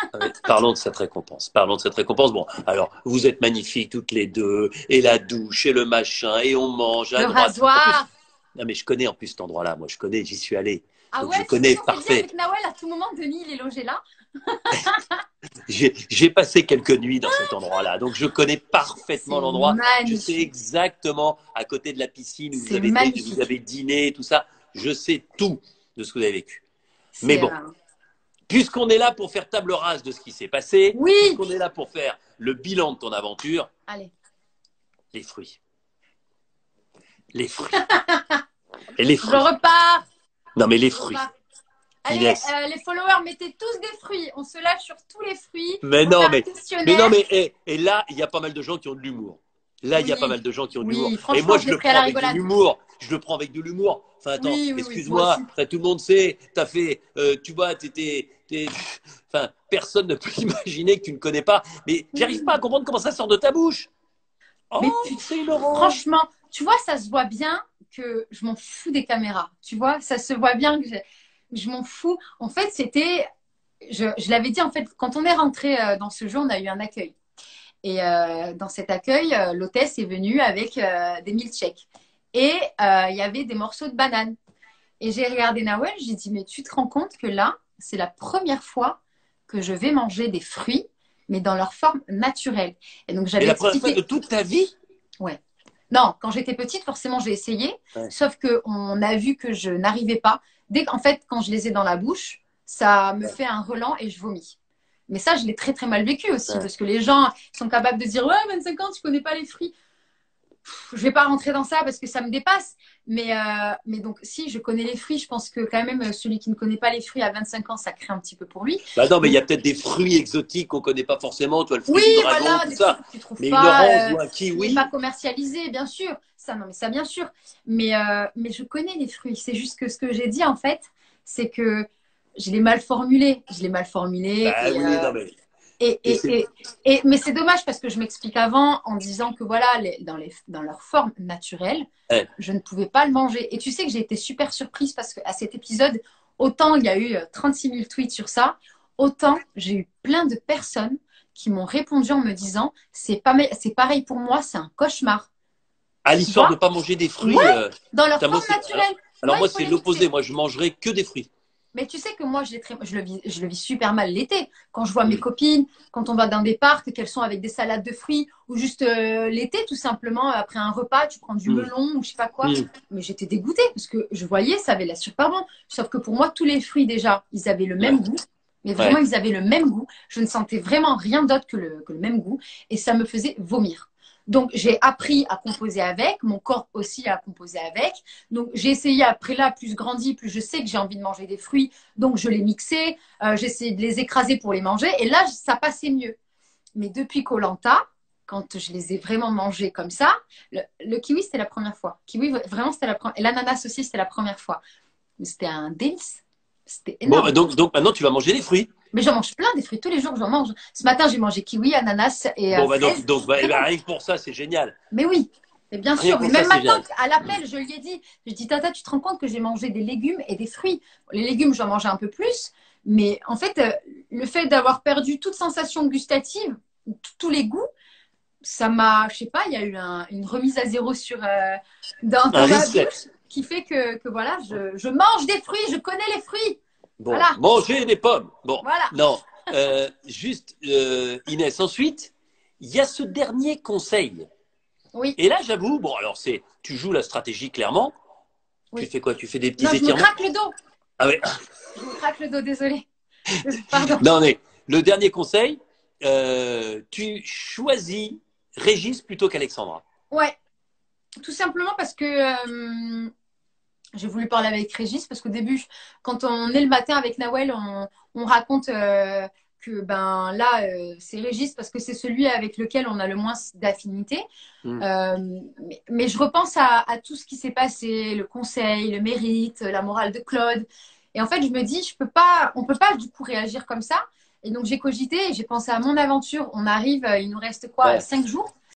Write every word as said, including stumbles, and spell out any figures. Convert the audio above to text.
Ah ouais, parlons de cette récompense. Parlons de cette récompense. Bon, alors, vous êtes magnifiques toutes les deux, et la douche, et le machin, et on mange Le à droite. En plus, rasoir. non mais je connais en plus cet endroit-là. Moi, je connais, j'y suis allé. Ah Donc, je ouais, tu sais connais qu'on s'est dit parfait. avec Nawel à tout moment, Denis, il est logé là. J'ai j'ai passé quelques nuits dans cet endroit-là. Donc, je connais parfaitement C'est l'endroit. Je sais magnifique. exactement à côté de la piscine où vous C'est avez été, où vous magnifique. avez dîné, tout ça. Je sais tout de ce que vous avez vécu. Mais C'est bon, euh, puisqu'on est là pour faire table rase de ce qui s'est passé, Oui. puisqu'on est là pour faire le bilan de ton aventure, Allez. les fruits. Les fruits. Et les Je fruits. repars. Non, mais les Je fruits. repars. Allez, Inès. euh, les followers, mettez tous des fruits. On se lâche sur tous les fruits. Mais On fait non, un mais, mais non, questionnaire. mais, et, et là, il y a pas mal de gens qui ont de l'humour. Là, il y a pas Oui. mal de gens qui ont de l'humour. Oui, Et franchement, moi, je je l'ai le pris à prends la avec de rigolade. l'humour. Je le prends avec de l'humour. Enfin, attends, Oui, oui, oui. Moi excuse-moi. aussi. Enfin, tout le monde sait, t'as fait, euh, tu vois, t'étais, t'es, enfin, personne ne peut imaginer que tu ne connais pas. Mais j'arrive pas à comprendre comment ça sort de ta bouche. Mais Oh, putain, c'est une orange. franchement, tu vois, ça se voit bien que je m'en fous des caméras. Tu vois, ça se voit bien que je, je m'en fous. En fait, c'était, je, je l'avais dit, en fait, quand on est rentré euh, dans ce jeu, on a eu un accueil. Et euh, dans cet accueil, euh, l'hôtesse est venue avec euh, des milkshakes. Et euh, il y avait des morceaux de banane. Et j'ai regardé Nawel, j'ai dit, mais tu te rends compte que là, c'est la première fois que je vais manger des fruits, mais dans leur forme naturelle. Et donc, Et j'avais la première fois de expliqué. toute ta vie? Ouais. Non, quand j'étais petite, forcément, j'ai essayé. Ouais. Sauf qu'on a vu que je n'arrivais pas. Dès qu'en fait, quand je les ai dans la bouche, ça me fait un relent et je vomis. Mais ça, je l'ai très très mal vécu aussi Ouais. parce que les gens sont capables de dire ouais, vingt-cinq ans, tu connais pas les fruits. Pff, je vais pas rentrer dans ça parce que ça me dépasse. Mais, euh, mais donc, si je connais les fruits, je pense que quand même, celui qui ne connaît pas les fruits à vingt-cinq ans, ça crée un petit peu pour lui. Bah non, mais il y Donc, a peut-être des fruits exotiques qu'on connaît pas forcément. Toi, le oui, fruit du dragon, voilà, tout des trucs ça. que tu trouves Mais une orange pas, euh, ou un qui n'est pas kiwi. commercialisé, bien sûr. Ça, non, mais ça, bien sûr. Mais, euh, mais je connais les fruits. C'est juste que ce que j'ai dit, en fait, c'est que je l'ai mal formulé. Je l'ai mal formulé. Bah Et, oui, euh, non mais. et, Et et, c'est. et, et- mais c'est dommage parce que je m'explique avant en disant que voilà, les, dans, les, dans leur forme naturelle, Ouais. je ne pouvais pas le manger. Et tu sais que j'ai été super surprise parce qu'à cet épisode, autant il y a eu euh, trente-six mille tweets sur ça, autant j'ai eu plein de personnes qui m'ont répondu en me disant c'est pas, c'est pareil pour moi, c'est un cauchemar. À Tu l'histoire de vois? ne pas manger des fruits. Ouais, euh, dans leur putain, moi, forme c'est. Alors, naturelle. alors Moi, il moi, faut c'est les l'opposé. mixer. Moi, je mangerai que des fruits. Mais tu sais que moi, je, très, je, le vis, je le vis super mal l'été. Quand je vois mes Mm. copines, quand on va dans des parcs, qu'elles sont avec des salades de fruits, ou juste euh, l'été, tout simplement, après un repas, tu prends du Mm. melon ou je sais pas quoi. Mm. Mais j'étais dégoûtée parce que je voyais, ça avait l'air super bon. Sauf que pour moi, tous les fruits, déjà, ils avaient le Ouais. même goût. Mais vraiment, Ouais. ils avaient le même goût. Je ne sentais vraiment rien d'autre que le, que le même goût. Et ça me faisait vomir. Donc, j'ai appris à composer avec. Mon corps aussi a composé avec. Donc, j'ai essayé après là, plus grandi, plus je sais que j'ai envie de manger des fruits. Donc, je les mixais. Euh, j'essayais de les écraser pour les manger. Et là, ça passait mieux. Mais depuis koh quand je les ai vraiment mangés comme ça, le, le kiwi, c'était la première fois. Kiwi, vraiment, c'était la première. Et l'ananas aussi, c'était la première fois. Mais c'était un délice. C'était Bon, bah, énorme. donc, donc maintenant, tu vas manger des fruits. Mais j'en mange plein des fruits. Tous les jours, j'en mange. Ce matin, j'ai mangé kiwi, ananas et euh, Bon, bah, donc, fraises. donc bah, eh Très ben, bon. rien que pour ça, c'est génial. Mais oui, mais bien Rien sûr. que Mais pour ça, même c'est maintenant, génial. à l'appel, je lui ai dit, je dis, Tata, tu te rends compte que j'ai mangé des légumes et des fruits. Les légumes, j'en mangeais un peu plus. Mais en fait, euh, le fait d'avoir perdu toute sensation gustative, t- tous les goûts, ça m'a, je sais pas, il y a eu un- une remise à zéro sur, euh, dans, Un dans ma reset. bouche qui fait que, que voilà, je, je mange des fruits, je connais les fruits. Bon, Voilà, manger des pommes. Bon, voilà. non. Euh, juste, euh, Inès, ensuite, il y a ce dernier conseil. Oui, Et là, j'avoue, bon, alors, c'est, tu joues la stratégie clairement. Tu oui. fais quoi? Tu fais des Non, petits je me étirements? craque le dos. Ah ouais. Je me craque le dos, désolé. Pardon. Non, mais le dernier conseil, euh, tu choisis Régis plutôt qu'Alexandra. Ouais, tout simplement parce que euh, j'ai voulu parler avec Régis parce qu'au début, quand on est le matin avec Nawel, on, on raconte euh, que ben là, euh, c'est Régis parce que c'est celui avec lequel on a le moins d'affinité. Hmm. Euh, mais, mais je repense à, à tout ce qui s'est passé, le conseil, le mérite, la morale de Claude. Et en fait, je me dis, je peux pas, on peut pas du coup réagir comme ça. Et donc j'ai cogité et j'ai pensé à mon aventure. On arrive, euh, il nous reste quoi, Ouais. cinq jours.